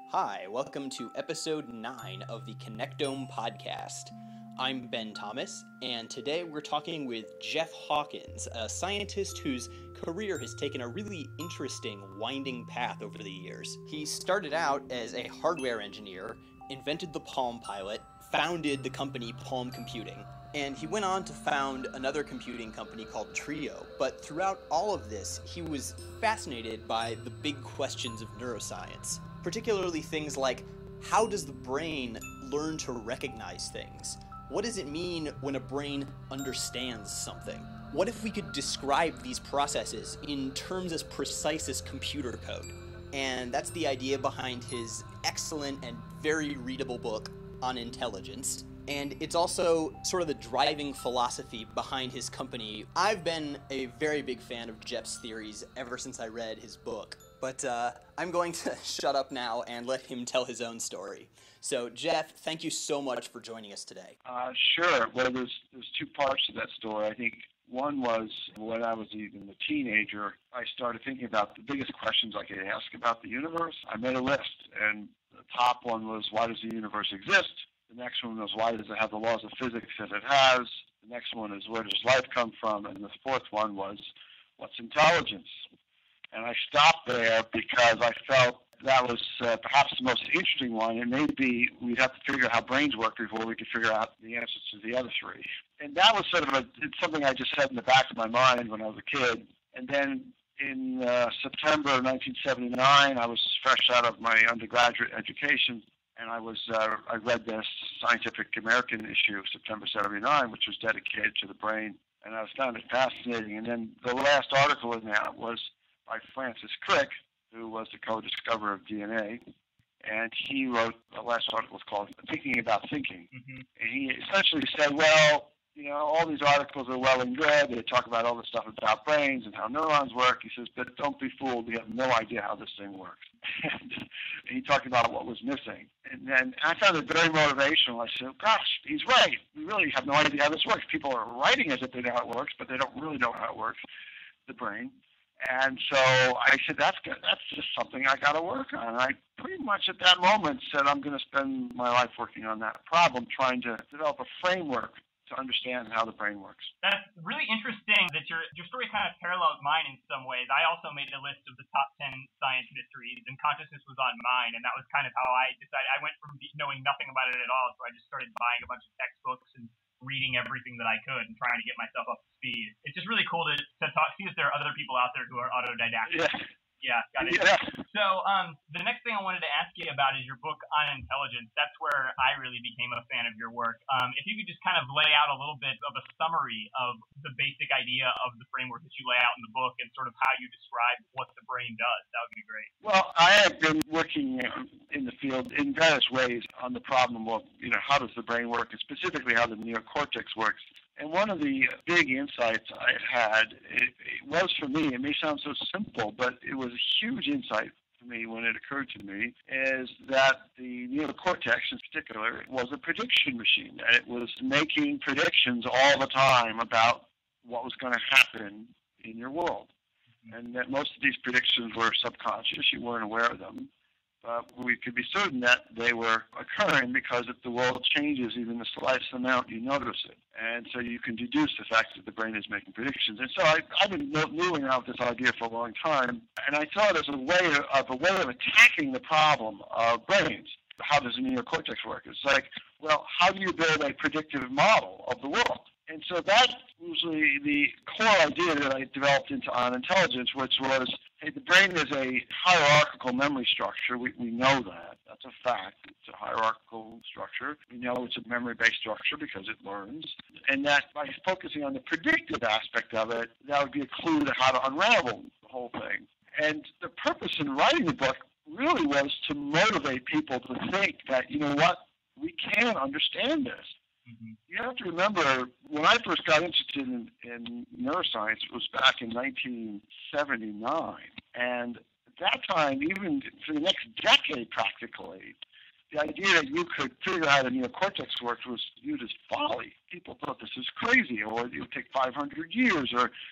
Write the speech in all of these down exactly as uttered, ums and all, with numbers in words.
Hi, welcome to episode nine of the Connectome podcast. I'm Ben Thomas, and today we're talking with Jeff Hawkins, a scientist whose career has taken a really interesting, winding path over the years. He started out as a hardware engineer, invented the Palm Pilot, founded the company Palm Computing, and he went on to found another computing company called Trio. But throughout all of this, he was fascinated by the big questions of neuroscience, particularly things like, how does the brain learn to recognize things? What does it mean when a brain understands something? What if we could describe these processes in terms as precise as computer code? And that's the idea behind his excellent and very readable book on intelligence. And it's also sort of the driving philosophy behind his company. I've been a very big fan of Jeff's theories ever since I read his book. But uh, I'm going to shut up now and let him tell his own story. So, Jeff, thank you so much for joining us today. Uh, sure. Well, there's there's two parts to that story. I think one was when I was even a teenager, I started thinking about the biggest questions I could ask about the universe. I made a list, and the top one was, why does the universe exist? The next one was, why does it have the laws of physics that it has? The next one is, where does life come from? And the fourth one was, what's intelligence? And I stopped there because I felt that was uh, perhaps the most interesting one. And maybe we'd have to figure out how brains work before we could figure out the answers to the other three. And that was sort of a, it's something I just had in the back of my mind when I was a kid. And then in uh, September of nineteen seventy-nine, I was fresh out of my undergraduate education. And I was uh, I read this Scientific American issue of September seventy-nine, which was dedicated to the brain. And I found it fascinating. And then the last article in that was by Francis Crick, who was the co-discoverer of D N A, and he wrote, the last article was called Thinking About Thinking. Mm-hmm. And he essentially said, well, you know, all these articles are well and good. They talk about all the stuff about brains and how neurons work. He says, but don't be fooled. We have no idea how this thing works. And he talked about what was missing. And then I found it very motivational. I said, gosh, he's right. We really have no idea how this works. People are writing as if they know how it works, but they don't really know how it works, the brain. And so I said, that's good. That's just something I got to work on. And I pretty much at that moment said, I'm going to spend my life working on that problem, trying to develop a framework to understand how the brain works. That's really interesting that your your story kind of parallels mine in some ways. I also made a list of the top ten science mysteries, and consciousness was on mine, and that was kind of how I decided. I went from knowing nothing about it at all, so I just started buying a bunch of textbooks and reading everything that I could and trying to get myself up to speed. It's just really cool to, to talk, see if there are other people out there who are autodidactic. Yeah. Yeah, got it. Yeah. So um, the next thing I wanted to ask you about is your book on intelligence. That's where I really became a fan of your work. Um, if you could just kind of lay out a little bit of a summary of the basic idea of the framework that you lay out in the book and sort of how you describe what the brain does, that would be great. Well, I have been working in the field in various ways on the problem of, you know, how does the brain work, and specifically how the neocortex works. And one of the big insights I had, it, it was for me, it may sound so simple, but it was a huge insight for me when it occurred to me, is that the neocortex in particular was a prediction machine. And it was making predictions all the time about what was going to happen in your world. And that most of these predictions were subconscious, you weren't aware of them. But we could be certain that they were occurring because if the world changes even the slightest amount, you notice it. And so you can deduce the fact that the brain is making predictions. And so I, I've been moving out this idea for a long time, and I saw it as a way of, a way of attacking the problem of brains. How does the neocortex work? It's like, well, how do you build a predictive model of the world? And so that was the, the core idea that I developed into on intelligence, which was, hey, the brain is a hierarchical memory structure. We, we know that. That's a fact. It's a hierarchical structure. We know it's a memory-based structure because it learns. And that by focusing on the predictive aspect of it, that would be a clue to how to unravel the whole thing. And the purpose in writing the book really was to motivate people to think that, you know what, we can understand this. Mm-hmm. You have to remember, when I first got interested in, in neuroscience, it was back in nineteen seventy-nine. And at that time, even for the next decade practically, the idea that you could figure out how the neocortex works was viewed as folly. People thought this was crazy, or it would take five hundred years, or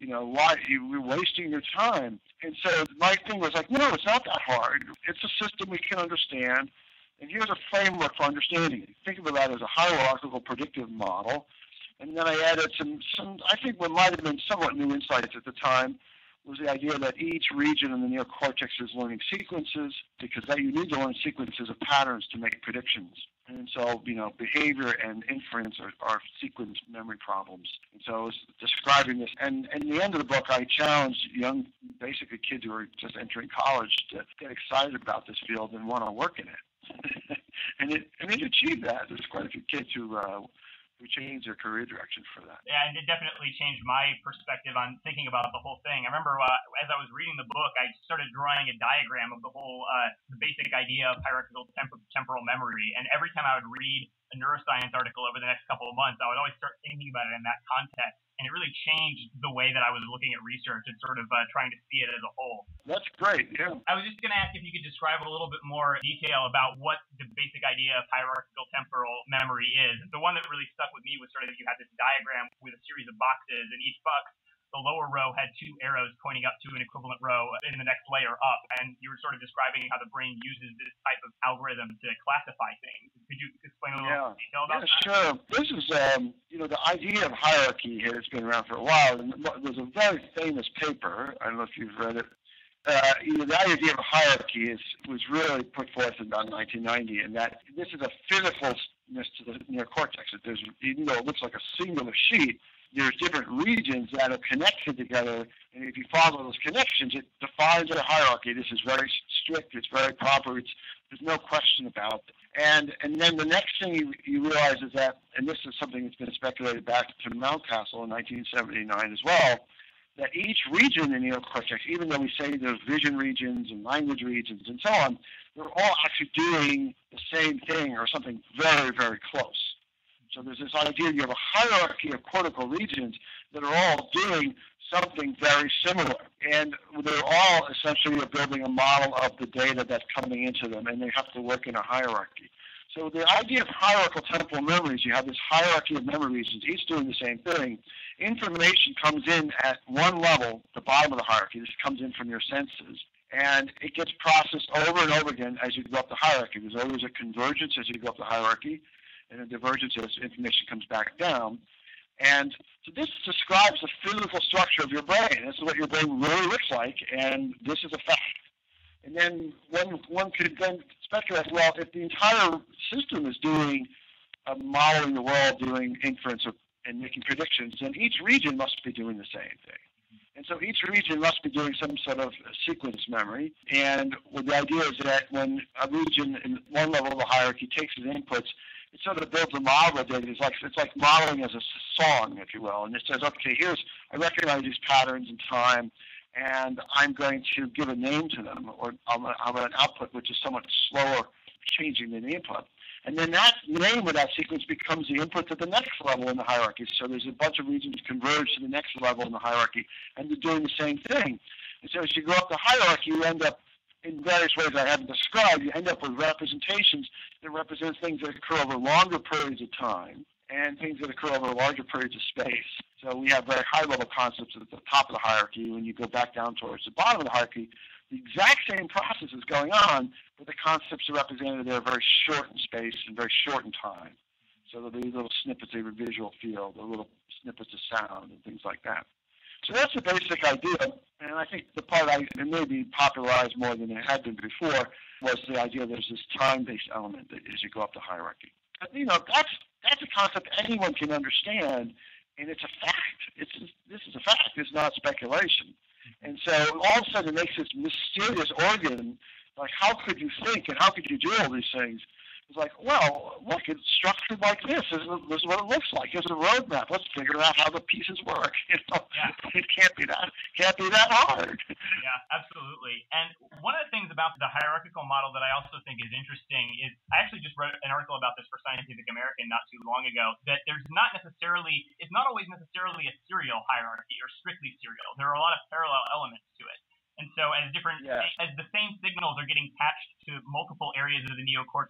You know, why you're wasting your time. And so my thing was like, no, it's not that hard. It's a system we can understand, and here's a framework for understanding it. Think of that as a hierarchical predictive model. And then I added some, some I think what might have been somewhat new insights at the time was the idea that each region in the neocortex is learning sequences, because that you need to learn sequences of patterns to make predictions. And so, you know, behavior and inference are, are sequence memory problems. And so I was describing this. And, and in the end of the book, I challenged young, basically kids who are just entering college to get excited about this field and want to work in it. and it and it achieved that. There's quite a few kids who uh, who changed their career direction for that. Yeah, and it definitely changed my perspective on thinking about the whole thing. I remember uh, as I was reading the book, I started drawing a diagram of the whole, uh, the basic idea of hierarchical temp- temporal memory. And every time I would read a neuroscience article over the next couple of months, I would always start thinking about it in that context. And it really changed the way that I was looking at research and sort of uh, trying to see it as a whole. That's great, yeah. I was just going to ask if you could describe a little bit more detail about what the basic idea of hierarchical temporal memory is. The one that really stuck with me was sort of you had this diagram with a series of boxes, and each box, the lower row had two arrows pointing up to an equivalent row in the next layer up, and you were sort of describing how the brain uses this type of algorithm to classify things. Could you explain a little yeah. more detail about yeah, that? Sure. This is, um, you know, the idea of hierarchy has been around for a while. And there's a very famous paper, I don't know if you've read it, uh, you know, the idea of hierarchy is, was really put forth in about nineteen ninety, and that this is a physicalness to the neocortex. That there's, even though it looks like a singular sheet, there's different regions that are connected together, and if you follow those connections, it defines a hierarchy. This is very strict, it's very proper, it's, there's no question about it. And and then the next thing you, you realize is that, and this is something that's been speculated back to Mountcastle in nineteen seventy-nine as well, that each region in the neocortex, even though we say there's vision regions and language regions and so on, they're all actually doing the same thing or something very, very close. So there's this idea you have a hierarchy of cortical regions that are all doing something very similar. And they're all essentially building a model of the data that's coming into them, and they have to work in a hierarchy. So the idea of hierarchical temporal memories, you have this hierarchy of memory regions, each doing the same thing. Information comes in at one level, the bottom of the hierarchy. This comes in from your senses. And it gets processed over and over again as you go up the hierarchy. There's always a convergence as you go up the hierarchy, and a divergence as information comes back down. And so this describes the physical structure of your brain. This is what your brain really looks like, and this is a fact. And then one, one could then speculate, well, if the entire system is doing, uh, modeling the world, doing inference or, and making predictions, then each region must be doing the same thing. And so each region must be doing some sort of sequence memory. And well, the idea is that when a region in one level of the hierarchy takes its inputs, it sort of builds a model of data. It's like, it's like modeling as a song, if you will. And it says, okay, here's, I recognize these patterns in time, and I'm going to give a name to them, or I'll have an output which is somewhat slower changing than the input. And then that name of that sequence becomes the input to the next level in the hierarchy. So there's a bunch of regions converge to the next level in the hierarchy, and they're doing the same thing. And so as you go up the hierarchy, you end up, in various ways I haven't described, you end up with representations that represent things that occur over longer periods of time and things that occur over larger periods of space. So we have very high-level concepts at the top of the hierarchy. When you go back down towards the bottom of the hierarchy, the exact same process is going on, but the concepts are represented there very short in space and very short in time. So there'll be little snippets of your visual field, or little snippets of sound and things like that. So that's the basic idea, and I think the part I it may be popularized more than it had been before was the idea there's this time-based element that as you go up the hierarchy. But, you know, that's that's a concept anyone can understand, and it's a fact. It's this is a fact. It's not speculation. And so all of a sudden it makes this mysterious organ, like how could you think and how could you do all these things? It's like, well, look, it's structured like this. This is, this is what it looks like. Here's a roadmap. Let's figure out how the pieces work. You know, yeah. It can't be that can't be that hard. Yeah, absolutely. And one of the things about the hierarchical model that I also think is interesting is I actually just wrote an article about this for Scientific American not too long ago. That there's not necessarily, it's not always necessarily a serial hierarchy or strictly serial. There are a lot of parallel elements to it. And so as different, yeah. as the same signals are getting patched to multiple areas of the neocortex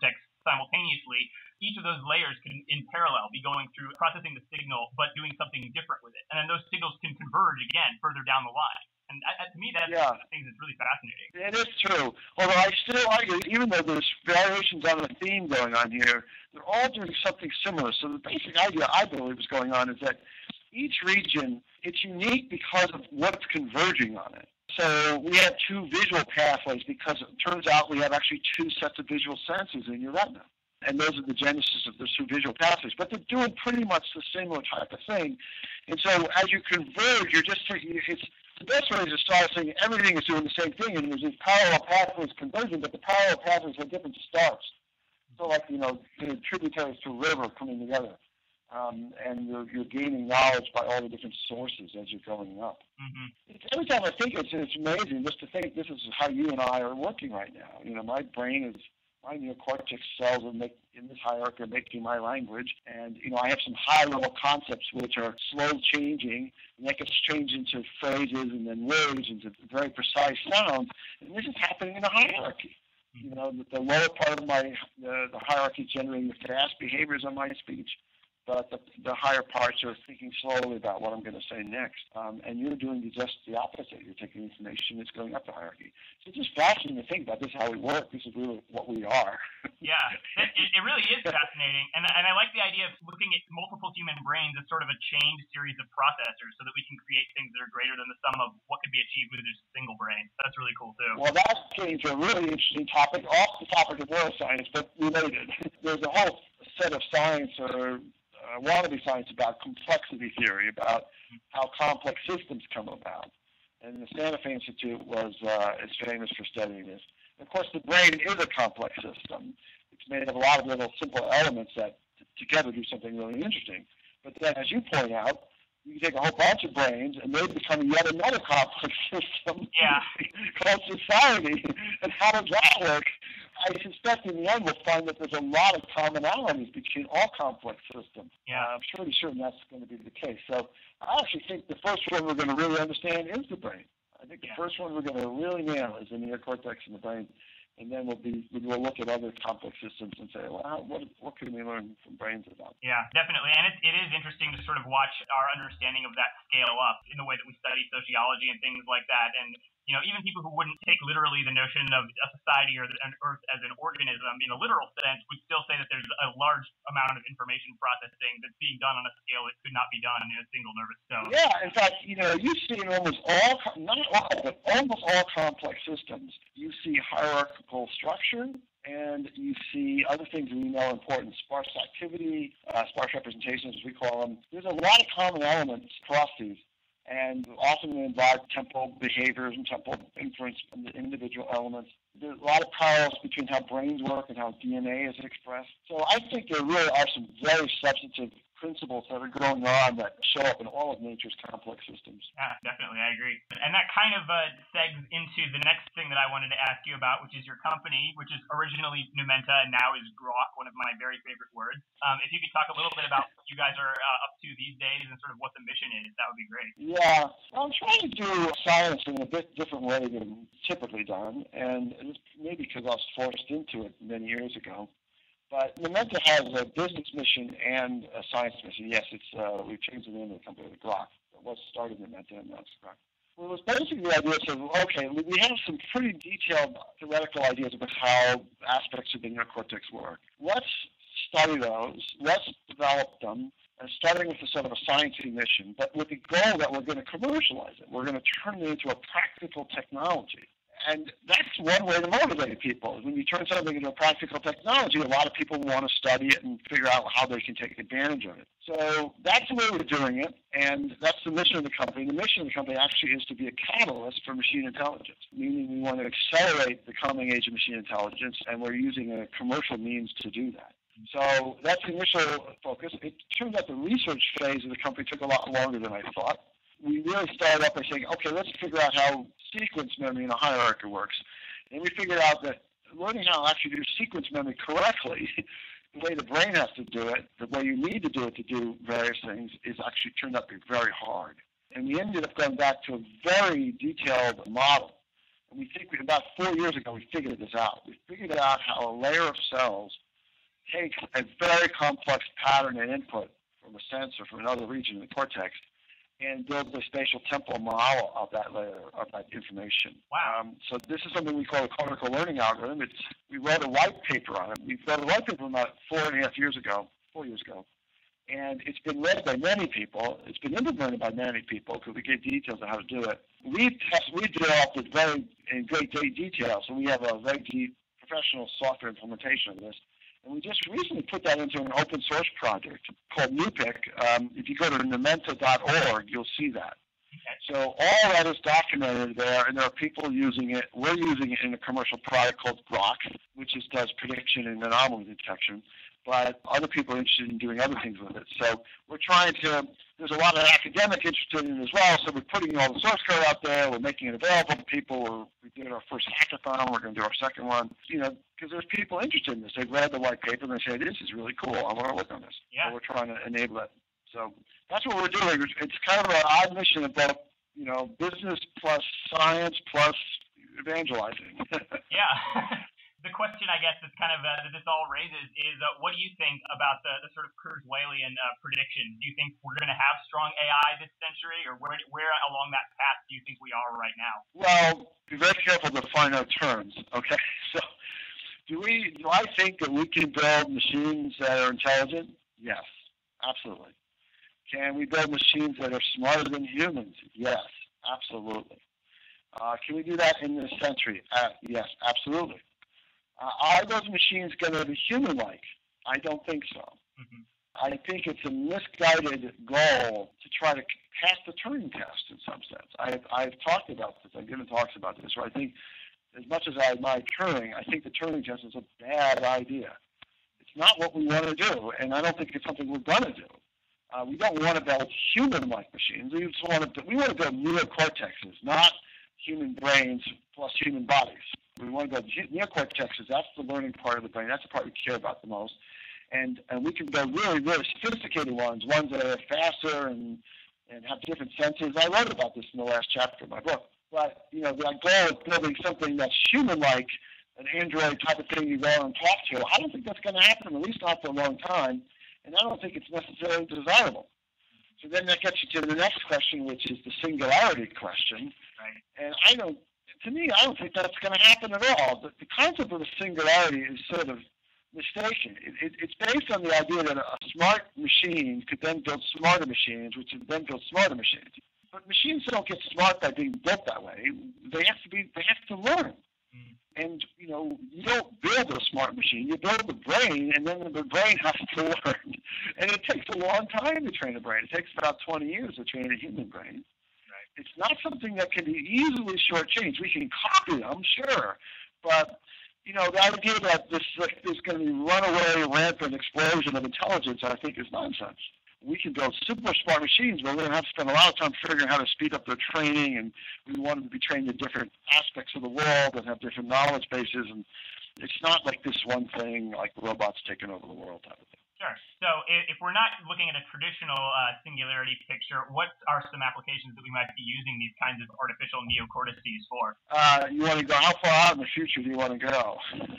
simultaneously, each of those layers can, in parallel, be going through processing the signal, but doing something different with it. And then those signals can converge again further down the line. And uh, to me, that's yeah. one of the things that's really fascinating. It is true. Although I still argue, even though there's variations on the theme going on here, they're all doing something similar. So the basic idea I believe is going on is that each region, it's unique because of what's converging on it. So we have two visual pathways because it turns out we have actually two sets of visual senses in your retina. And those are the genesis of those two visual pathways. But they're doing pretty much the similar type of thing. And so as you converge, you're just taking, it's, the best way is to start saying everything is doing the same thing, and there's these parallel pathways converging, but the parallel pathways have different starts. So like, you know, tributaries to a river coming together. Um, and you're, you're gaining knowledge by all the different sources as you're going up. Mm-hmm. It's, every time I think it's, it's amazing just to think this is how you and I are working right now. You know, my brain is, my neocortex cells are make, in this hierarchy are making my language, and you know I have some high-level concepts which are slow changing, and that gets changed into phrases and then words into very precise sounds, and this is happening in a hierarchy. You know, the, the lower part of my the, the hierarchy generating the fast behaviors on my speech, but the, the higher parts are thinking slowly about what I'm going to say next. Um, and you're doing just the opposite. You're taking information that's going up the hierarchy. So it's just fascinating to think about this, how we work. This is really what we are. Yeah, it, it really is fascinating. And, and I like the idea of looking at multiple human brains as sort of a chained series of processors so that we can create things that are greater than the sum of what could be achieved with just a single brain. That's really cool, too. Well, that's getting to a really interesting topic, off the topic of neuroscience, but related. There's a whole set of science or Uh, wannabe science about complexity theory, about how complex systems come about. And the Santa Fe Institute was uh, is famous for studying this. And of course, the brain is a complex system. It's made of a lot of little simple elements that t- together do something really interesting. But then, as you point out, you can take a whole bunch of brains and they become yet another complex system yeah. called society. And how does that work? I suspect in the end we'll find that there's a lot of commonalities between all complex systems. Yeah. Uh, I'm pretty certain that's going to be the case. So I actually think the first one we're going to really understand is the brain. I think the yeah. first one we're going to really nail is the neocortex and the brain. And then we'll be we'll look at other complex systems and say, well, how, what what can we learn from brains about? Yeah, definitely. And it, it is interesting to sort of watch our understanding of that scale up in the way that we study sociology and things like that. And you know, even people who wouldn't take literally the notion of a society or the, an Earth as an organism in a literal sense would still say that there's a large amount of information processing that's being done on a scale that could not be done in a single nervous stone. Yeah, in fact, you know, you see in almost all, not all, but almost all complex systems, you see hierarchical structure, and you see other things that we know are important, sparse activity, uh, sparse representations, as we call them. There's a lot of common elements across these. And often they involve temporal behaviors and temporal inference from the individual elements. There's a lot of parallels between how brains work and how D N A is expressed. So I think there really are some very substantive principles that are going on that show up in all of nature's complex systems. Yeah, definitely. I agree. And that kind of uh, segs into the next thing that I wanted to ask you about, which is your company, which is originally Numenta and now is Grok, one of my very favorite words. Um, if you could talk a little bit about what you guys are uh, up to these days and sort of what the mission is, that would be great. Yeah. Well, I'm trying to do science in a bit different way than typically done, and it's maybe because I was forced into it many years ago. But Numenta has a business mission and a science mission. Yes, it's uh, we've changed the name of the company to Grok. It was started Numenta and now it's Grok. Well, it was basically the idea of, okay, we have some pretty detailed theoretical ideas about how aspects of the neocortex work. Let's study those. Let's develop them, and starting with a sort of a sciencey mission, but with the goal that we're going to commercialize it. We're going to turn it into a practical technology. And that's one way to motivate people. When you turn something into a practical technology, a lot of people want to study it and figure out how they can take advantage of it. So that's the way we're doing it, and that's the mission of the company. The mission of the company actually is to be a catalyst for machine intelligence, meaning we want to accelerate the coming age of machine intelligence, and we're using a commercial means to do that. So that's the initial focus. It turns out the research phase of the company took a lot longer than I thought. We really started up by saying, okay, let's figure out how sequence memory in a hierarchy works. And we figured out that learning how to actually do sequence memory correctly, the way the brain has to do it, the way you need to do it to do various things, is actually turned out to be very hard. And we ended up going back to a very detailed model. And we think we, about four years ago, we figured this out. We figured out how a layer of cells takes a very complex pattern and input from a sensor from another region in the cortex and builds a spatial temporal model of that layer of that information. Wow. Um, so this is something we call a cortical learning algorithm. It's we wrote a white paper on it. We wrote a white paper about four and a half years ago, four years ago, and it's been read by many people. It's been implemented by many people because we gave details on how to do it. We test, we developed it very in great detail, so we have a very deep professional software implementation of this. And we just recently put that into an open source project called NewPick. Um, if you go to numenta dot org, you'll see that. Okay. So all that is documented there, and there are people using it. We're using it in a commercial product called Grok, which is, does prediction and anomaly detection. But other people are interested in doing other things with it. So we're trying to, there's a lot of academic interested in it as well, so we're putting all the source code out there, we're making it available to people. We're, we did our first hackathon, we're going to do our second one, you know, because there's people interested in this. They've read the white paper and they say, this is really cool, I want to work on this. Yeah. So we're trying to enable it. So that's what we're doing. It's kind of an odd mission of both, you know, business plus science plus evangelizing. Yeah. The question, I guess, that's kind of uh, that this all raises is, uh, what do you think about the, the sort of Kurzweilian uh, prediction? Do you think we're going to have strong A I this century, or where where along that path do you think we are right now? Well, be very careful to define our terms. Okay, so do we? Do I think that we can build machines that are intelligent? Yes, absolutely. Can we build machines that are smarter than humans? Yes, absolutely. Uh, can we do that in this century? Uh, yes, absolutely. Uh, are those machines going to be human-like? I don't think so. Mm-hmm. I think it's a misguided goal to try to pass the Turing test in some sense. I've, I've talked about this. I've given talks about this. Where I think, as much as I admire Turing, I think the Turing test is a bad idea. It's not what we want to do, and I don't think it's something we're going to do. Uh, we don't want to build human-like machines. We just want to we want to build neocortexes, not human brains plus human bodies. We want to build neocortexes. That's the learning part of the brain. That's the part we care about the most. And and we can build really, really sophisticated ones, ones that are faster and, and have different senses. I wrote about this in the last chapter of my book. But, you know, the goal of building something that's human-like, an Android type of thing you go and talk to, I don't think that's going to happen, at least not for a long time. And I don't think it's necessarily desirable. So then that gets you to the next question, which is the singularity question. Right. And I don't, to me, I don't think that's going to happen at all. The, the concept of a singularity is sort of mistaken. It, it, it's based on the idea that a, a smart machine could then build smarter machines, which would then build smarter machines. But machines don't get smart by being built that way. They have to be. They have to learn. Mm. And you know, you don't build a smart machine. You build the brain, and then the brain has to learn. And it takes a long time to train a brain. It takes about twenty years to train a human brain. It's not something that can be easily shortchanged. We can copy them, sure, but you know the idea that this like, there's going to be runaway, rampant explosion of intelligence, I think, is nonsense. We can build super smart machines, but we're going to have to spend a lot of time figuring out how to speed up their training, and we want them to be trained in different aspects of the world and have different knowledge bases. And it's not like this one thing, like robots taking over the world type of thing. Sure. So if we're not looking at a traditional uh, singularity picture, what are some applications that we might be using these kinds of artificial neocortices for? Uh, you want to go, how far out in the future do you want to go?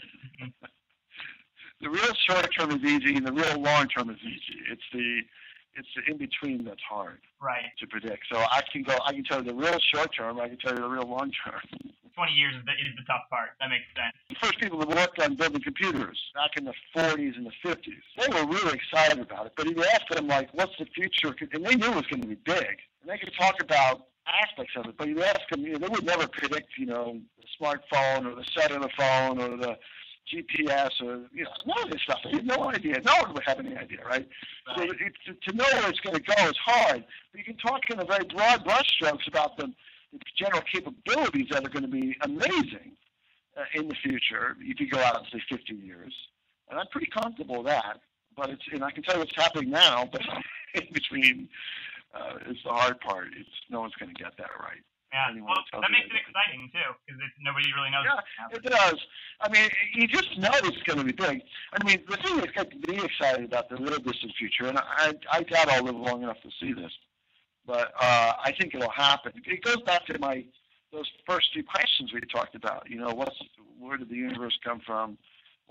The real short term is easy, and the real long term is easy. It's the it's the in between that's hard right. to predict. So I can go, I can tell you the real short term, I can tell you the real long term. twenty years is the, is the tough part. That makes sense. The first people that worked on building computers back in the forties and the fifties, they were really excited about it. But if you ask them, like, what's the future? And they knew it was going to be big. And they could talk about aspects of it. But you ask them, you know, they would never predict, you know, the smartphone or the cellular phone or the G P S or, you know, none of this stuff. They had no idea. No one would have any idea, right? right. So it, to, to know where it's going to go is hard. But you can talk in a very broad brushstrokes about the the general capabilities that are going to be amazing uh, in the future if you go out, say, fifty years. And I'm pretty comfortable with that. But it's, and I can tell you what's happening now, but in between uh, is the hard part. It's no one's going to get that right. Yeah, well, that makes it exciting, too, because nobody really knows. Yeah, it does. I mean, you just know it's going to be big. I mean, the thing that's got me excited about the real distant future, and I, I doubt I'll live long enough to see this, but uh, I think it'll happen. It goes back to my those first few questions we talked about. You know, what's where did the universe come from?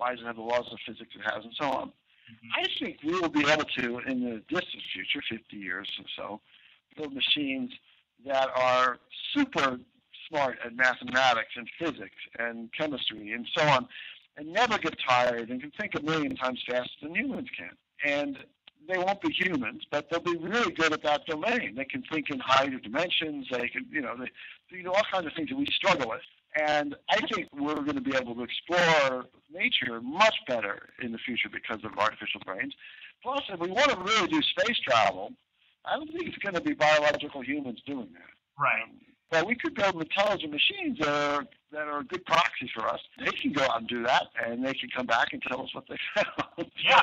Why does it have the laws of physics it has, and so on? Mm-hmm. I think we will be able to, in the distant future, fifty years or so, build machines that are super smart at mathematics and physics and chemistry and so on, and never get tired and can think a million times faster than humans can. And they won't be humans, but they'll be really good at that domain. They can think in higher dimensions. They can, you know, they, they do all kinds of things that we struggle with. And I think we're going to be able to explore nature much better in the future because of artificial brains. Plus, if we want to really do space travel, I don't think it's going to be biological humans doing that. Right. Um, but we could build intelligent machines that are, that are good proxies for us. They can go out and do that, and they can come back and tell us what they found. Yeah.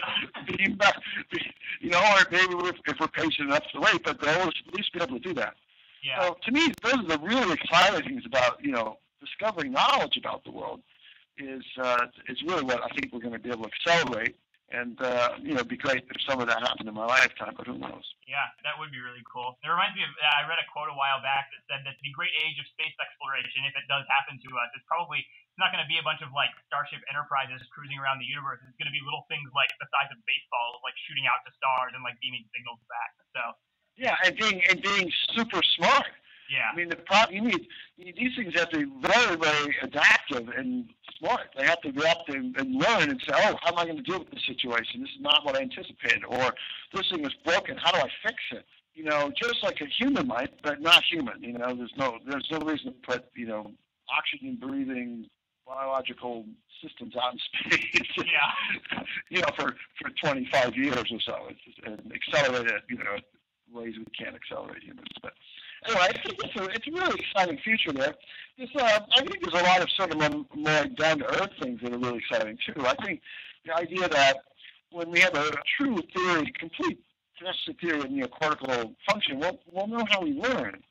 You know, or maybe if, if we're patient enough to wait, but they'll at least be able to do that. Yeah. So to me, those are the really exciting things about, you know, discovering knowledge about the world is uh, is really what I think we're going to be able to accelerate. And, uh, you know, it'd be great if some of that happened in my lifetime, but who knows? Yeah, that would be really cool. It reminds me of, I read a quote a while back that said that the great age of space exploration, if it does happen to us, is probably, it's not going to be a bunch of, like, Starship Enterprises cruising around the universe. It's going to be little things like the size of baseballs, like shooting out to stars and, like, beaming signals back. So. Yeah, and being and being super smart. Yeah. I mean, the problem, you need, you need these things have to be very, very adaptive and smart. They have to be up and, and learn and say, oh, how am I going to deal with this situation? This is not what I anticipated. Or this thing is broken. How do I fix it? You know, just like a human might, but not human. You know, there's no there's no reason to put, you know, oxygen-breathing biological systems out in space. Yeah. You know, for, for twenty-five years or so. It's just, and accelerate it, you know, ways we can't accelerate humans. But anyway, I think it's a, it's a really exciting future there. It's, uh, I think there's a lot of sort of more, more down-to-earth things that are really exciting, too. I think the idea that when we have a true theory, complete tested theory of neocortical function, we'll, we'll know how we learn.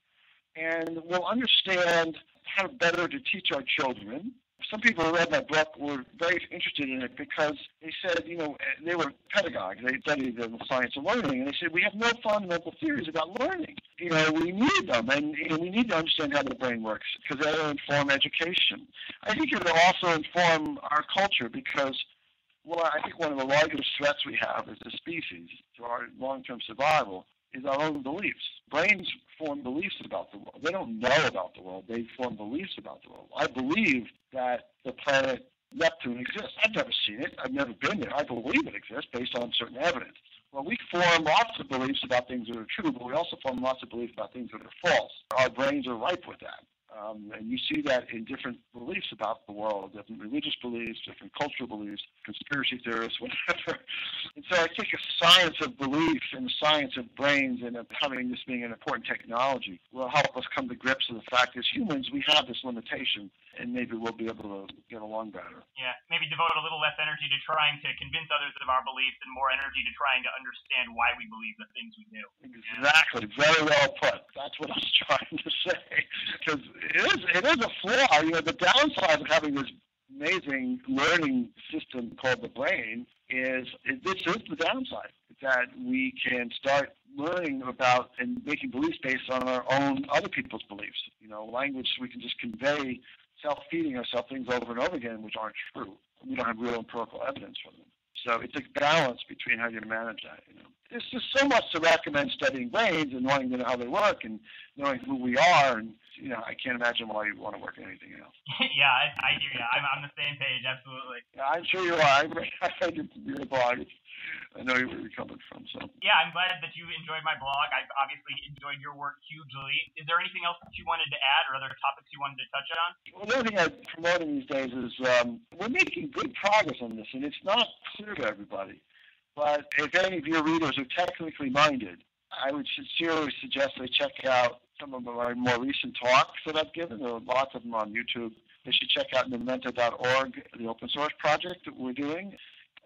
And we'll understand how better to teach our children. Some people who read my book were very interested in it because they said, you know, they were pedagogues. They studied the science of learning, and they said, we have no fundamental theories about learning. You know, we need them, and you know, we need to understand how the brain works because that will inform education. I think it will also inform our culture because, well, I think one of the largest threats we have as a species to our long-term survival is our own beliefs. Brains form beliefs about the world. They don't know about the world. They form beliefs about the world. I believe that the planet Neptune exists. I've never seen it. I've never been there. I believe it exists based on certain evidence. Well, we form lots of beliefs about things that are true, but we also form lots of beliefs about things that are false. Our brains are ripe with that. Um, and you see that in different beliefs about the world, different religious beliefs, different cultural beliefs, conspiracy theorists, whatever. And so I think a science of belief and the science of brains and of having this being an important technology will help us come to grips with the fact that as humans, we have this limitation, and maybe we'll be able to get along better. Yeah, maybe devote a little less energy to trying to convince others of our beliefs and more energy to trying to understand why we believe the things we do. Exactly. Very well put. That's what I was trying to say. Because it is, it is a flaw. You know, the downside of having this amazing learning system called the brain is, is this is the downside, that we can start learning about and making beliefs based on our own other people's beliefs. You know, language, we can just convey self-feeding ourselves things over and over again which aren't true. We don't have real empirical evidence for them. So it's a balance between how you manage that, you know. There's just so much to recommend studying brains and knowing you know, how they work and knowing who we are, and you know, I can't imagine why you want to work in anything else. Yeah, I, I hear you. I'm on the same page, absolutely. Yeah, I'm sure you are. I read, I read your, your blog. I know where you're coming from. So. Yeah, I'm glad that you enjoyed my blog. I've obviously enjoyed your work hugely. Is there anything else that you wanted to add or other topics you wanted to touch on? Well, the other thing I'm promoting these days is um, we're making good progress on this, and it's not clear to everybody. But if any of your readers are technically minded, I would sincerely suggest they check out some of my more recent talks that I've given. There are lots of them on YouTube. They should check out Numenta dot org, the open source project that we're doing.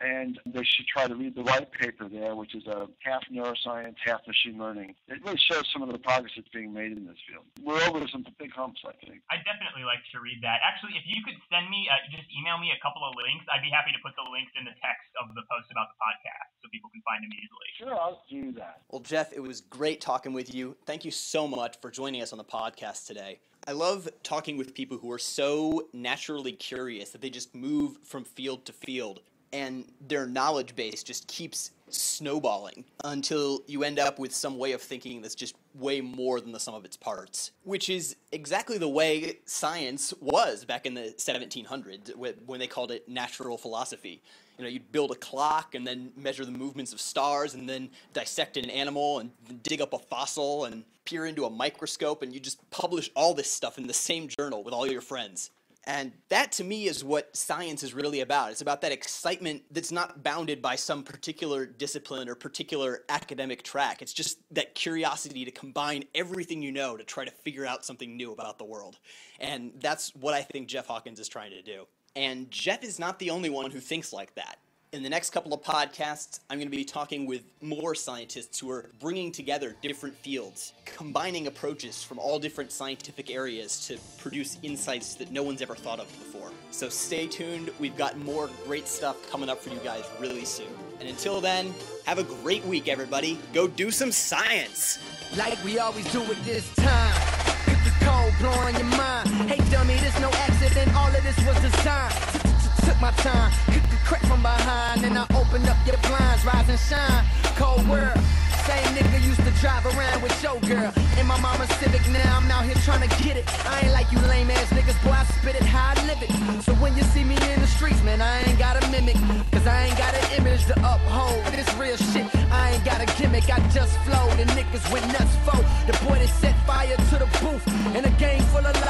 and they should try to read the white paper there, which is a half neuroscience, half machine learning. It really shows some of the progress that's being made in this field. We're over some big humps, I think. I'd definitely like to read that. Actually, if you could send me, uh, just email me a couple of links, I'd be happy to put the links in the text of the post about the podcast so people can find them easily. Sure, I'll do that. Well, Jeff, it was great talking with you. Thank you so much for joining us on the podcast today. I love talking with people who are so naturally curious that they just move from field to field, and their knowledge base just keeps snowballing until you end up with some way of thinking that's just way more than the sum of its parts, which is exactly the way science was back in the seventeen hundreds when they called it natural philosophy. You know, you'd build a clock and then measure the movements of stars and then dissect an animal and dig up a fossil and peer into a microscope, and you just publish all this stuff in the same journal with all your friends. And that, to me, is what science is really about. It's about that excitement that's not bounded by some particular discipline or particular academic track. It's just that curiosity to combine everything you know to try to figure out something new about the world. And that's what I think Jeff Hawkins is trying to do. And Jeff is not the only one who thinks like that. In the next couple of podcasts, I'm going to be talking with more scientists who are bringing together different fields, combining approaches from all different scientific areas to produce insights that no one's ever thought of before. So stay tuned. We've got more great stuff coming up for you guys really soon. And until then, have a great week, everybody. Go do some science. Like we always do at this time. Cold blowing your mind. Hey dummy, this no accident. All of this was designed. Took my time, kicked the crack from behind, and I opened up your blinds, rise and shine. Cold world, same nigga used to drive around with your girl. In my mama's Civic, now I'm out here trying to get it. I ain't like you lame ass niggas, boy, I spit it how I live it. So when you see me in the streets, man, I ain't gotta mimic, cause I ain't got an image to uphold. This real shit, I ain't got a gimmick, I just flow. The niggas went nuts for the boy that set fire to the booth, and a game full of